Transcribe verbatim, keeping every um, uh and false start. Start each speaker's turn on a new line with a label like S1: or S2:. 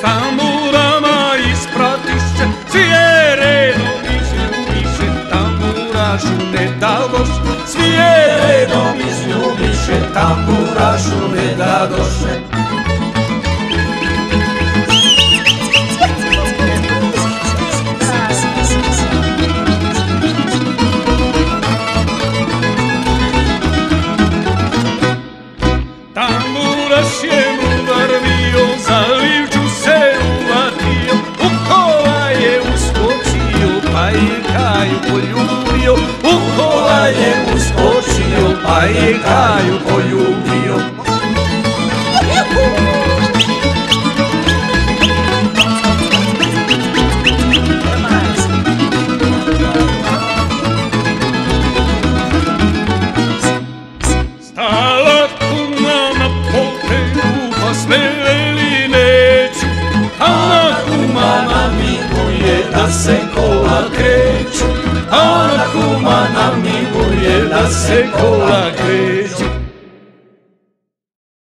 S1: tamburama ispratiše, svi je redom izljubiše, tamburašu ne dadoše, svi je redom izljubiše, tamburašu ne dadoše. Tamburaš je mudar bio, za livču se uvatio, u kola je uskočio, pa je Kaju poljubio, u kola je uskočio, pa je Kaju poljubio. Stala kuma na potegu, pa sve veli neću, a ona kuma namiguje da se kola kreću, a ona kuma namiguje da se kola kreću.